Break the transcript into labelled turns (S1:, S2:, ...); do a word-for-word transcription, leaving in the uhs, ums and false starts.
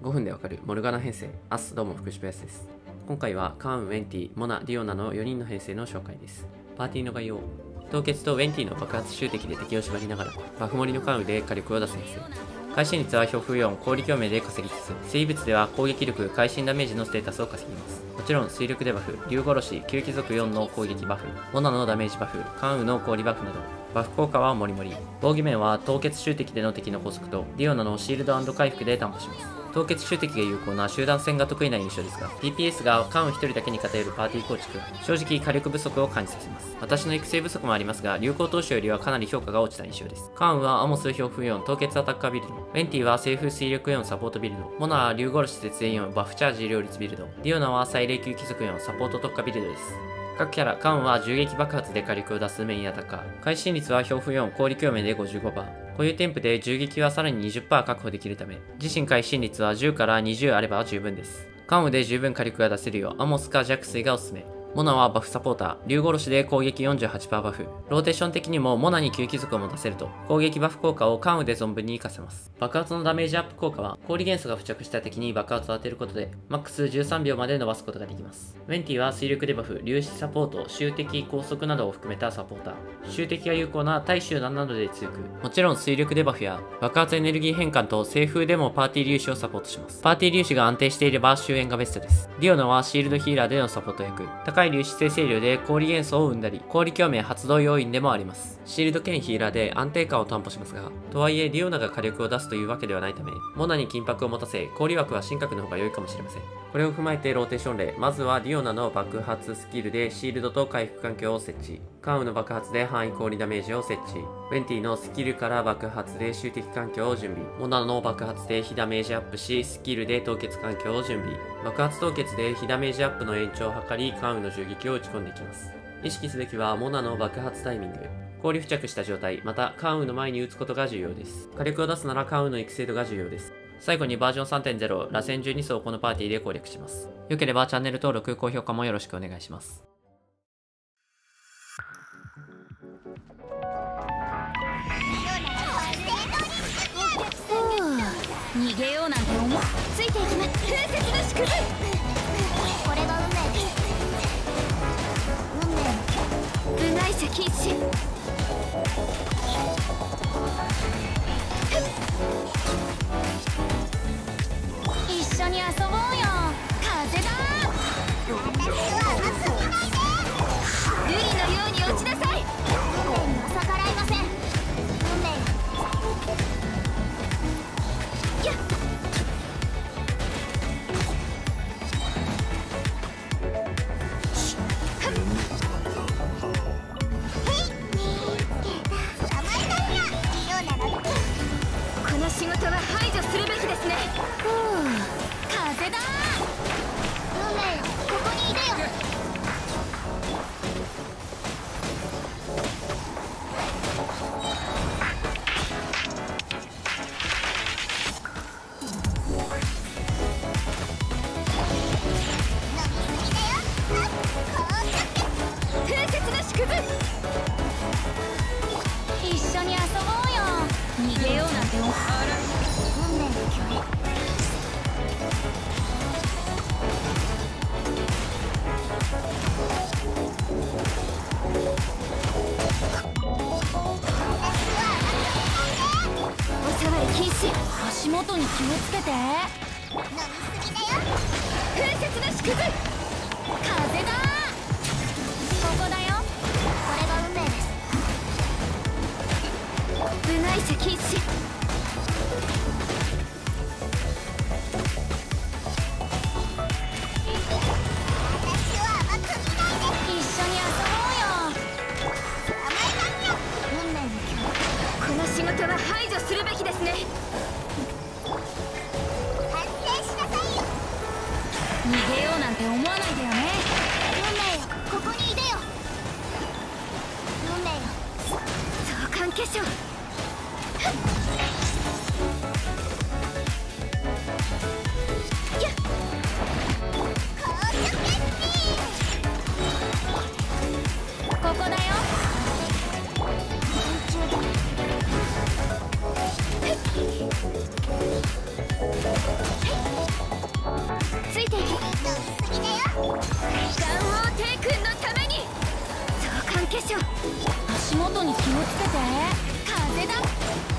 S1: ごふんでわかるモルガナ編成。アス、どうも福島康です。今回はカーン、ウェンティ、モナ、ディオナのよにんの編成の紹介です。パーティーの概要。凍結とウェンティの爆発集敵で敵を縛りながら、バフ盛りのカーンで火力を出す編成。会心率は強風よん、氷共鳴で稼ぎつつ、生物では攻撃力、会心ダメージのステータスを稼ぎます。もちろん水力でバフ、竜殺し、旧貴族よんの攻撃バフ、モナのダメージバフ、カーンの氷バフなど、バフ効果はモリモリ。防御面は凍結集敵での敵の拘束と、ディオナのシールド&回復で担保します。凍結集敵が有効な集団戦が得意な印象ですが、ティーピーエス がカーンひとりだけに偏るパーティー構築は、正直火力不足を感じさせます。私の育成不足もありますが、流行当初よりはかなり評価が落ちた印象です。カーンはアモス強風よん凍結アタッカービルド、ウェンティは西風水力よんサポートビルド、モナは竜殺し絶縁よんバフチャージ両立ビルド、ディオナは最霊級貴族よんサポート特化ビルドです。各キャラ、カーンは銃撃爆発で火力を出すメインアタッカー。会心率は強風よん、氷共鳴で ごじゅうごパーセント。固有添付で銃撃はさらに にじゅっパーセント 確保できるため、自身会心率はじゅうからにじゅうあれば十分です。カーンで十分火力が出せるよう、アモスか弱水がおすすめ。モナはバフサポーター、竜殺しで攻撃 よんじゅうはちパーセント バフ。ローテーション的にもモナに旧貴族を持たせると、攻撃バフ効果をカーンで存分に活かせます。爆発のダメージアップ効果は、氷元素が付着した敵に爆発を当てることで、マックスじゅうさんびょうまで伸ばすことができます。ウェンティは水力デバフ、粒子サポート、集敵、高速などを含めたサポーター。集敵が有効な対集団などで強く、もちろん水力デバフや爆発エネルギー変換と西風でもパーティー粒子をサポートします。パーティー粒子が安定していれば終焉がベストです。ディオナはシールドヒーラーでのサポート役、高い粒子生成量で氷元素を生んだり、氷共鳴発動要因でもあります。シールド兼ヒーラーで安定感を担保しますが、とはいえディオナが火力を出すというわけではないため、モナに金箔を持たせ、氷枠は神格の方が良いかもしれません。これを踏まえてローテーション例、まずはディオナの爆発スキルでシールドと回復環境を設置。カーンの爆発で範囲氷ダメージを設置。ウェンティのスキルから爆発で集敵環境を準備。モナの爆発で火ダメージアップし、スキルで凍結環境を準備。爆発凍結で火ダメージアップの延長を図り、カーンの銃撃を打ち込んでいきます。意識すべきはモナの爆発タイミング。氷付着した状態、またカーンの前に打つことが重要です。火力を出すならカーンの育成度が重要です。最後にバージョン さんてんゼロ、螺旋じゅうに層をこのパーティーで攻略します。よければチャンネル登録、高評価もよろしくお願いします。
S2: 逃げようなんて思う。ついていきます。風雪の縮図。これが運命です。運命の部外者禁止。一緒に遊ぼうよ。風だルイのように落ちなさい。運命には逆らいません。運命やっこの仕事は排除するべきですね。ふう、風だ運命よ、ここにいでよ。風雪の縮図。一緒に遊ぼうよ。逃げようなんて思う。運命の距離。お触り禁止。足元に気をつけて。飲みすぎだよ。風雪の縮図。風だここだよ。これが運命です。部外者禁止。私は甘く見ないで。一緒に遊ぼうよ。甘い感情。運命の距離。この仕事は排除するべきですね。反省しなさいよ。逃げようなんて思わないでよね。運命よ、ここにいでよ。運命よ、相関化粧。ここだよ。空中で足元に気をつけて。風だ。